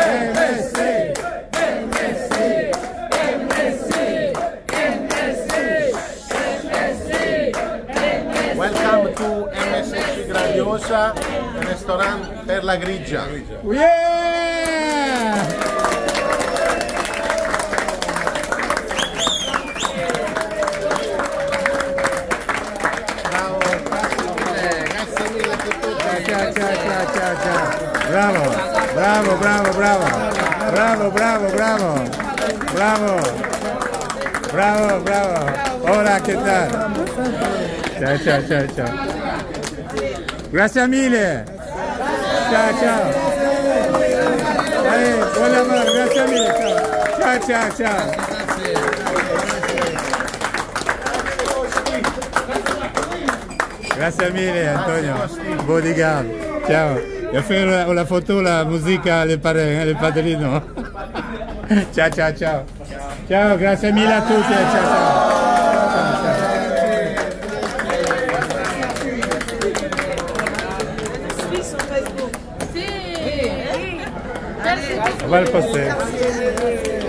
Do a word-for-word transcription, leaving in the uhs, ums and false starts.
Welcome to M S C Grandiosa, restaurant per la grigia. Yeah! Bravo, grazie mille, grazie mille per tutto. Ciao, ciao, ciao, ciao, ciao. Bravo, bravo, bravo, bravo. Bravo, bravo, bravo. Bravo. Bravo, bravo. Ora che tal? Ciao, ciao, ciao, ciao. Grazie mille. Ciao, ciao. Eh, buon lavoro, grazie mille. Ciao, ciao, ciao. Grazie mille Antonio. Bodyguard. Ciao. Io faccio la foto, la musica, le padrino. Le padrino. Ciao, ciao, ciao. Ciao, grazie mille a tutti. Ciao, ciao. Ciao, ciao. Facebook. Sì. On va le poster.